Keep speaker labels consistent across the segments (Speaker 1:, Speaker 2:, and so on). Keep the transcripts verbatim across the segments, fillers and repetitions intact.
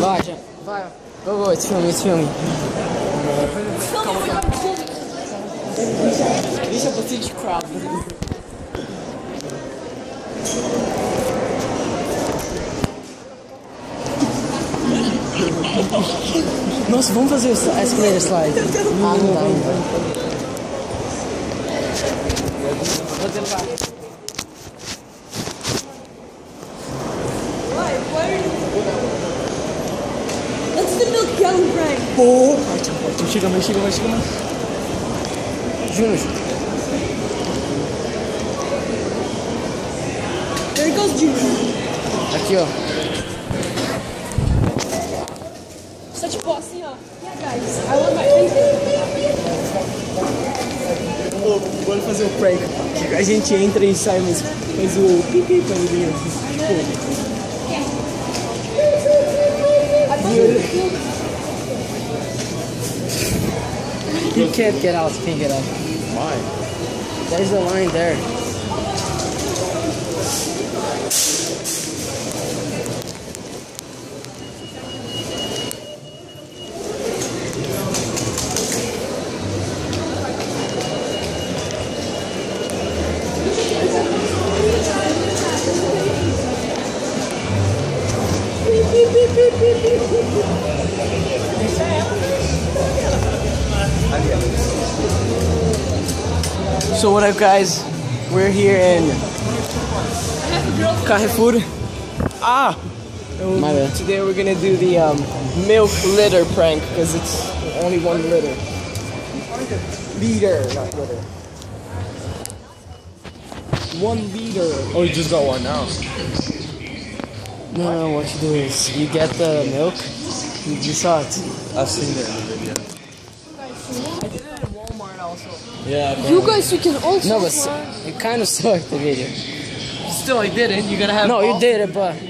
Speaker 1: Vai, já. Vai. Go, go, it's filme, it's filme.
Speaker 2: Calma, calma.
Speaker 1: Deixa você de crowd. Nossa, vamos fazer a escalator slide. Ah, não dá, não dá. Vou tentar.
Speaker 2: Let's do milk gallon prank.
Speaker 1: Pô, chega mais, chega mais, chega mais. Júnior.
Speaker 2: There goes Junior.
Speaker 1: Aqui, ó.
Speaker 2: Só tipo assim, ó. Yeah, guys, I want my favorite.
Speaker 1: Pô, bora fazer o prank. A gente entra e sai, mas faz o pipi pra ninguém. You can't get out, you can't get out.
Speaker 3: Why?
Speaker 1: There's a line there. So what up, guys? We're here in Carrefour. Ah! My bad. Today we're gonna do the um, milk litter prank because it's only one litter. Liter, not litter. One liter.
Speaker 3: Oh, you just got one now.
Speaker 1: No, no, what you do is you get the milk. You, you saw it.
Speaker 3: I've seen it in the video.
Speaker 1: I did it at Walmart also.
Speaker 3: Yeah.
Speaker 2: You guys, you can also.
Speaker 1: No, but it kind of sucked the video.
Speaker 4: Still, I didn't. You gotta have.
Speaker 1: No, you did it, but.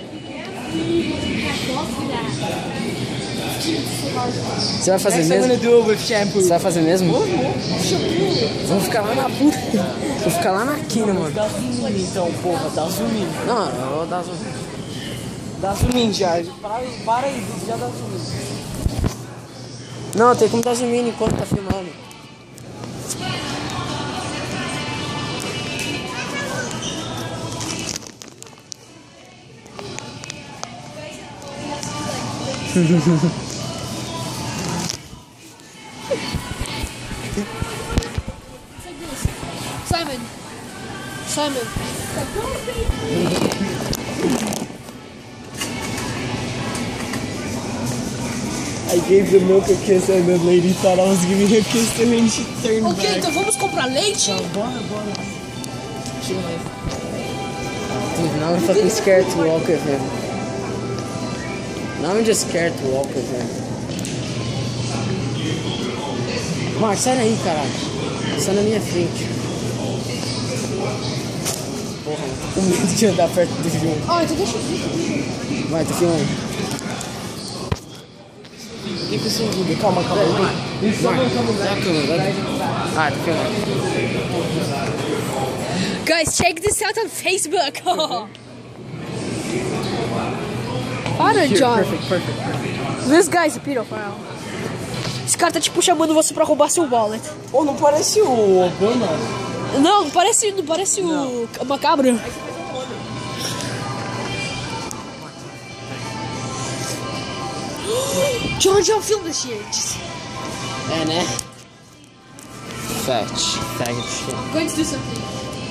Speaker 1: Você vai fazer
Speaker 4: Next, I'm
Speaker 1: mesmo?
Speaker 4: gonna do it with shampoo.
Speaker 1: Você vai fazer mesmo? Vamos ficar lá na puta. Vou ficar lá na quina, mano.
Speaker 4: Dá zoom in, então, porra. Dá zoom in.
Speaker 1: Não, eu vou dar zoom.
Speaker 4: Dá zoom in já. Para, para aí, já dá zoom in.
Speaker 1: Não, tem como dar zoom in enquanto tá filmando.
Speaker 2: Simon. Simon.
Speaker 1: I gave the milk a kiss and the lady thought I was giving her a kiss and then she turned
Speaker 2: Ok,
Speaker 1: back.
Speaker 2: então vamos comprar leite?
Speaker 1: Bora, bora. Dude, now I'm fucking scared to walk with him. Now I'm just scared to walk with him. Mark, sai daí, caralho. Sai na minha frente. Porra, tô com medo de andar perto do João.
Speaker 2: Ah, então deixa eu ver.
Speaker 1: Vai, tô filmando.
Speaker 4: O que que isso muda? Calma, calma.
Speaker 1: Mark, dá a câmera, vai. Ah, tô filmando.
Speaker 2: Guys, check this out on Facebook. Para, John.
Speaker 1: Perfect, perfect, perfect.
Speaker 2: This guy's a pedophile. Esse cara tá tipo chamando você pra roubar seu wallet.
Speaker 4: Pô, não parece o Obama?
Speaker 2: Não, não parece, não parece o macabro. John, John, film this shit.
Speaker 1: É, né? Fetch. Faggot shit.
Speaker 2: I'm going to do something.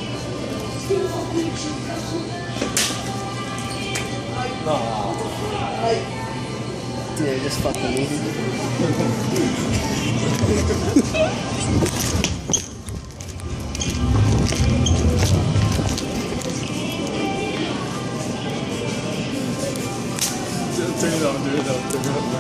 Speaker 1: Dude, they're just fucking me.
Speaker 3: Turn it on, turn it on, turn it on.